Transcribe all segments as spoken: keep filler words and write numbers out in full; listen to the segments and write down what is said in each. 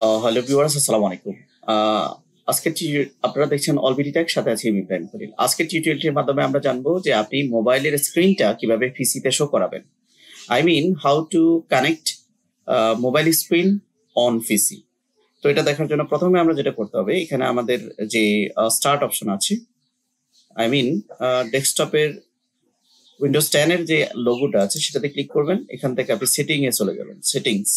Hello viewers, আসসালামু আলাইকুম। আহ, আজকের টিউ- আপনারা দেখছেন অলবিডি টেক, সাথে আছি আমি ইব্রাহিম খলিল। আজকের টিউটোরিয়ালটির মাধ্যমে আমরা জানবো যে আপনি মোবাইলের স্ক্রিনটা কিভাবে পিসিতে শো করাবেন। I mean how to connect mobile screen on PC. তো এটা দেখার জন্য প্রথমে আমরা যেটা করতে হবে, এখানে আমাদের যে স্টার্ট অপশন আছে, আই মিন ডেস্কটপের উইন্ডোজ টেন এর যে লোগোটা আছে সেটাতে ক্লিক করবেন। এখান থেকে আপনি সেটিং এ চলে যাবেন। সেটিংস,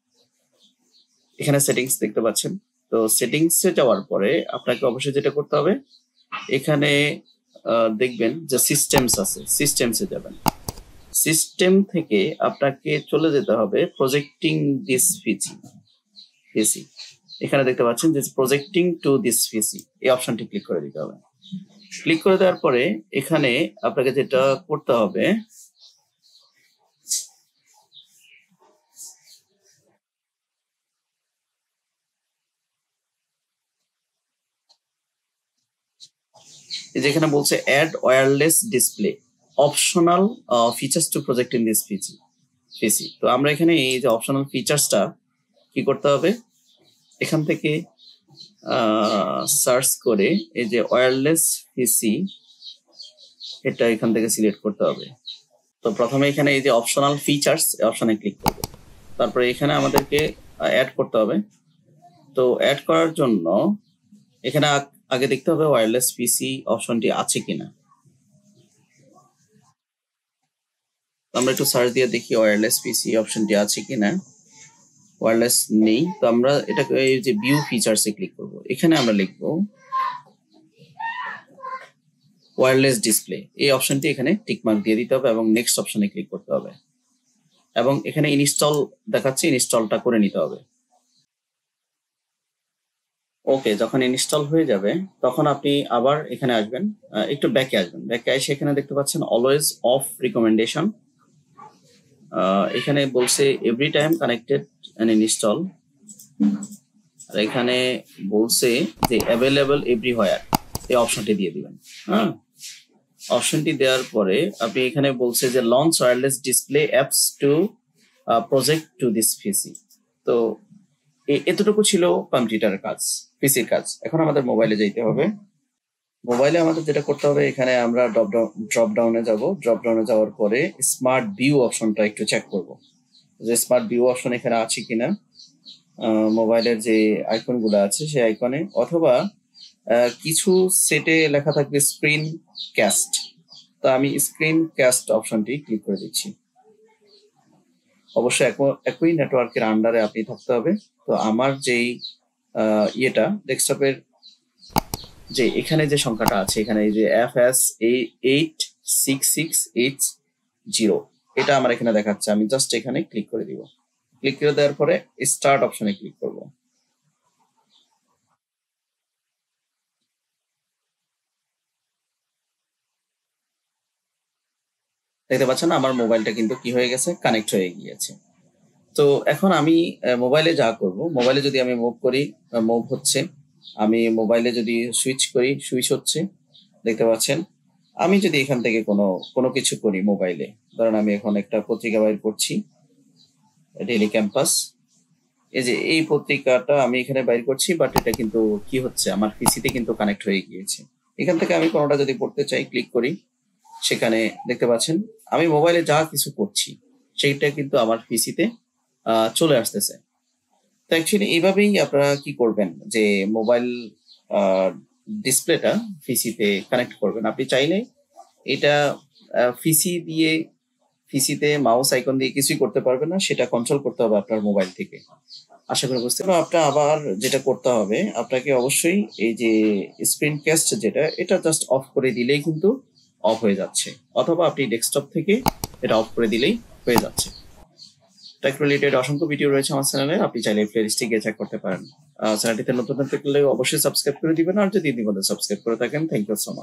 এখানে সেটিংস দেখতে পাচ্ছেন। তো সেটিংসে যাওয়ার পরে আপনাকে অবশ্যই যেটা করতে হবে, এখানে আহ, দেখবেন যে সিস্টেমস আছে, সিস্টেমসে যাবেন। সিস্টেম থেকে আপনাকে চলে যেতে হবে প্রজেক্টিং দিস পিসি পিসি এখানে দেখতে পাচ্ছেন যে প্রজেক্টিং টু দিস পিসি, এই অপশনটি ক্লিক করে দিতে হবে। ক্লিক করে দেওয়ার পরে এখানে আপনাকে যেটা করতে হবে, যেখানে বলছে add wireless display optional features to project in this PC PC তো আমরা এখানে এই যে অপশনাল ফিচার্সটা কি করতে হবে, এখান থেকে সার্চ করে এই যে ওয়্যারলেস পিসি, এটা এখান থেকে সিলেক্ট করতে হবে। তো প্রথমে এখানে এই যে অপশনাল ফিচার্স, এই অপশনে ক্লিক করব। তারপরে এখানে আমাদেরকে অ্যাড করতে হবে। তো অ্যাড করার জন্য এখানে আগে দেখতে হবে ওয়্যারলেস পিসি অপশনটি আছে কিনা। আমরা একটু সার্চ দিয়ে দেখি ওয়্যারলেস পিসি অপশনটি আছে কিনা। ওয়্যারলেস নেই, তো আমরা এটাকে এই যে ভিউ ফিচার্স এ ক্লিক করব। এখানে আমরা লিখব ওয়্যারলেস ডিসপ্লে, এই অপশনটি এখানে টিক মার্ক দিয়ে দিতে হবে এবং নেক্সট অপশনে ক্লিক করতে হবে এবং এখানে ইনস্টল দেখাচ্ছে, ইনস্টলটা করে নিতে হবে। ওকে, যখন ইনস্টল হয়ে যাবে তখন আপনি আবার এখানে আসবেন, একটু ব্যাকে আসবেন। ব্যাকে এসে এখানে দেখতে পাচ্ছেন অলওয়েজ অফ রিকমেন্ডেশন। এখানে বলছে every time connected and install, আর এখানে বলছে যে অ্যাভেলেবল এভরিহোয়ার, এই অপশনটি দিয়ে দিবেন। হ্যাঁ, অপশনটি দেওয়ার পরে আপনি এখানে বলছে যে launch wireless display apps to project to this PC. তো এতটুকু ছিল কম্পিউটারের কাজ, পিসির কাজ। এখন আমাদের মোবাইলে যাইতে হবে। মোবাইলে আমাদের যেটা করতে হবে, এখানে আমরা ড্রপ ডাউন ড্রপ ডাউনে যাব। ড্রপ ডাউনে যাওয়ার পরে স্মার্ট ভিউ অপশনটা একটু চেক করব যে স্মার্ট ভিউ অপশন এখানে আছে কিনা। মোবাইলের যে আইকন গুলো আছে সেই আইকনে, অথবা কিছু সেটে লেখা থাকবে স্ক্রিন ক্যাস্ট। তো আমি স্ক্রিন ক্যাস্ট অপশনটি ক্লিক করে দিচ্ছি। অবশ্যই একই নেটওয়ার্কের আন্ডারে আপনি থাকতে হবে। তো আমার যেই ইয়েটা ডেস্কটপের যে এখানে যে সংখ্যাটা আছে, এখানে এই যে F S eight six six eight zero, এটা আমার এখানে দেখাচ্ছে। আমি জাস্ট এখানে ক্লিক করে দিব। ক্লিক করে দেওয়ার পরে স্টার্ট অপশনে ক্লিক করব। দেখতে পাচ্ছেন আমার মোবাইলটা কিন্তু কি হয়ে গেছে, কানেক্ট হয়ে গিয়েছে। তো এখন আমি মোবাইলে যা করব, মোবাইলে যদি আমি মুভ করি, মুভ হচ্ছে। আমি মোবাইলে যদি সুইচ করি, সুইচ হচ্ছে, দেখতে পাচ্ছেন। আমি যদি এখান থেকে কোনো কোনো কিছু করি মোবাইলে, ধরেন আমি এখন একটা পত্রিকা বাইর করছি, ডেইলি ক্যাম্পাস। এই যে এই পত্রিকাটা আমি এখানে বাইর করছি, বাট এটা কিন্তু কি হচ্ছে, আমার পিসিতে কিন্তু কানেক্ট হয়ে গিয়েছে। এখান থেকে আমি কোনোটা যদি পড়তে চাই, ক্লিক করি, সেখানে দেখতে পাচ্ছেন আমি মোবাইলে যা কিছু করছি সেইটা কিন্তু আমার পিসিতে চলে আসতেছে। তো অ্যাকচুয়ালি এইভাবেই আপনারা কি করবেন, যে মোবাইল ডিসপ্লেটা পিসিতে কানেক্ট করবেন। আপনি চাইলে এটা পিসি দিয়ে, পিসিতে মাউস আইকন দিয়ে কিছুই করতে পারবেন না, সেটা কন্ট্রোল করতে হবে আপনার মোবাইল থেকে। আশা করি বুঝতে পারবেন। আপনার আবার যেটা করতে হবে, আপনাকে অবশ্যই এই যে স্ক্রিন ক্যাস্ট যেটা, এটা জাস্ট অফ করে দিলেই কিন্তু অফ হয়ে যাচ্ছে, অথবা আপনি ডেস্কটপ থেকে এটা অফ করে দিলেই হয়ে যাচ্ছে। টেক রিলেটেড অসংখ্য ভিডিও রয়েছে আমার চ্যানেলে, আপনি চাইলে প্লেলিস্টে গিয়ে চেক করতে পারেন। চ্যানেলটিতে নতুন থাকলে অবশ্যই সাবস্ক্রাইব করে দিবেন, আর যদি ইতিমধ্যে সাবস্ক্রাইব করে থাকেন, থ্যাংক ইউ সো মাচ।